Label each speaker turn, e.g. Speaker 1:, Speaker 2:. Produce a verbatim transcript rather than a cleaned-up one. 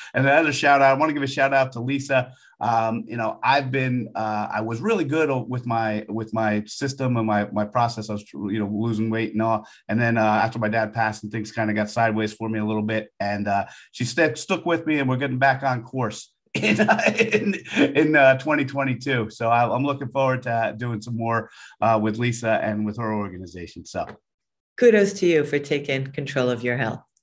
Speaker 1: And another shout out, I want to give a shout out to Lisa. Um, you know, I've been, uh, I was really good with my, with my system and my, my process. I was, you know, losing weight and all. And then uh, after my dad passed and things kind of got sideways for me a little bit. And uh, she st- stuck with me and we're getting back on course in, uh, in, in uh, twenty twenty-two. So I, I'm looking forward to doing some more uh, with Lisa and with her organization. So
Speaker 2: kudos to you for taking control of your health.